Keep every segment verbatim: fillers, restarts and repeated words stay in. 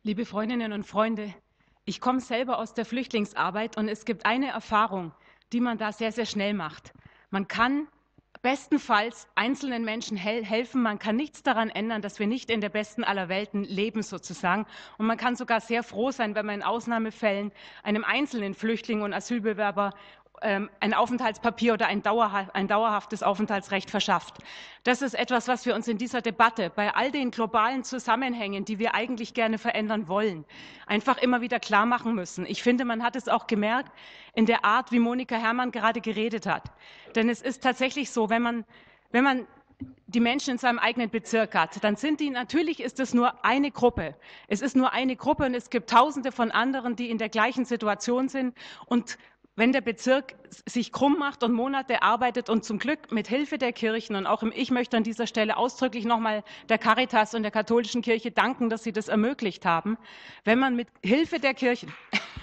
Liebe Freundinnen und Freunde, ich komme selber aus der Flüchtlingsarbeit und es gibt eine Erfahrung, die man da sehr, sehr schnell macht. Man kann bestenfalls einzelnen Menschen hel helfen, man kann nichts daran ändern, dass wir nicht in der besten aller Welten leben sozusagen. Und man kann sogar sehr froh sein, wenn man in Ausnahmefällen einem einzelnen Flüchtling und Asylbewerber ein Aufenthaltspapier oder ein, dauerha ein dauerhaftes Aufenthaltsrecht verschafft. Das ist etwas, was wir uns in dieser Debatte bei all den globalen Zusammenhängen, die wir eigentlich gerne verändern wollen, einfach immer wieder klar machen müssen. Ich finde, man hat es auch gemerkt in der Art, wie Monika Herrmann gerade geredet hat. Denn es ist tatsächlich so, wenn man, wenn man die Menschen in seinem eigenen Bezirk hat, dann sind die, natürlich ist es nur eine Gruppe. Es ist nur eine Gruppe und es gibt Tausende von anderen, die in der gleichen Situation sind. Und wenn der Bezirk sich krumm macht und Monate arbeitet und zum Glück mit Hilfe der Kirchen und auch ich möchte an dieser Stelle ausdrücklich nochmal der Caritas und der katholischen Kirche danken, dass sie das ermöglicht haben, wenn man mit Hilfe der Kirchen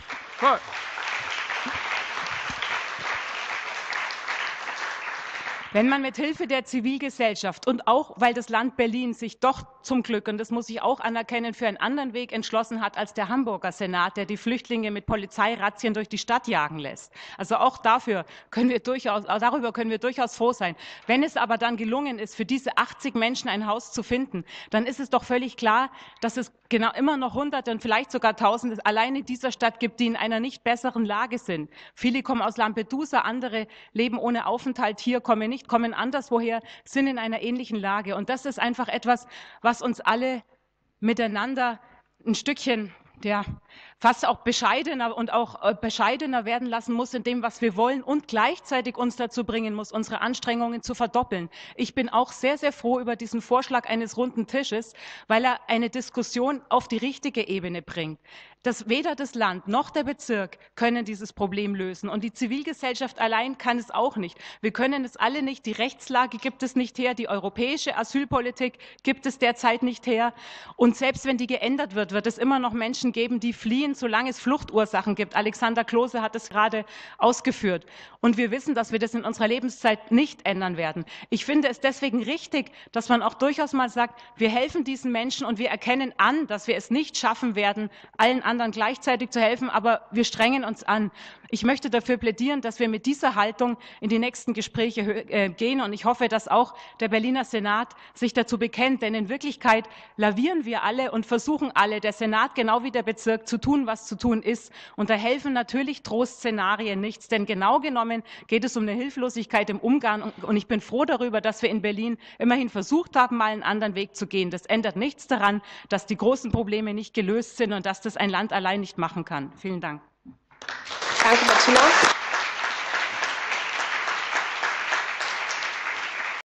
Wenn man mit Hilfe der Zivilgesellschaft und auch, weil das Land Berlin sich doch zum Glück, und das muss ich auch anerkennen, für einen anderen Weg entschlossen hat als der Hamburger Senat, der die Flüchtlinge mit Polizeirazzien durch die Stadt jagen lässt. Also auch dafür können wir durchaus, darüber können wir durchaus froh sein. Wenn es aber dann gelungen ist, für diese achtzig Menschen ein Haus zu finden, dann ist es doch völlig klar, dass es genau immer noch Hunderte und vielleicht sogar Tausende allein in dieser Stadt gibt, die in einer nicht besseren Lage sind. Viele kommen aus Lampedusa, andere leben ohne Aufenthalt hier, kommen nicht, kommen anderswoher, sind in einer ähnlichen Lage. Und das ist einfach etwas, was uns alle miteinander ein Stückchen, ja, fast auch bescheidener und auch äh, bescheidener werden lassen muss in dem, was wir wollen und gleichzeitig uns dazu bringen muss, unsere Anstrengungen zu verdoppeln. Ich bin auch sehr, sehr froh über diesen Vorschlag eines runden Tisches, weil er eine Diskussion auf die richtige Ebene bringt. Das, weder das Land noch der Bezirk können dieses Problem lösen und die Zivilgesellschaft allein kann es auch nicht. Wir können es alle nicht, die Rechtslage gibt es nicht her, die europäische Asylpolitik gibt es derzeit nicht her und selbst wenn die geändert wird, wird es immer noch Menschen geben, die fliehen, solange es Fluchtursachen gibt. Alexander Klose hat es gerade ausgeführt. Und wir wissen, dass wir das in unserer Lebenszeit nicht ändern werden. Ich finde es deswegen richtig, dass man auch durchaus mal sagt, wir helfen diesen Menschen und wir erkennen an, dass wir es nicht schaffen werden, allen anderen gleichzeitig zu helfen, aber wir strengen uns an. Ich möchte dafür plädieren, dass wir mit dieser Haltung in die nächsten Gespräche äh, gehen und ich hoffe, dass auch der Berliner Senat sich dazu bekennt, denn in Wirklichkeit lavieren wir alle und versuchen alle, der Senat genau wie der Bezirk, zu tun, was zu tun ist. Und da helfen natürlich Trostszenarien nichts, denn genau genommen geht es um eine Hilflosigkeit im Umgang. Und ich bin froh darüber, dass wir in Berlin immerhin versucht haben, mal einen anderen Weg zu gehen. Das ändert nichts daran, dass die großen Probleme nicht gelöst sind und dass das ein Land allein nicht machen kann. Vielen Dank. Danke, Martina.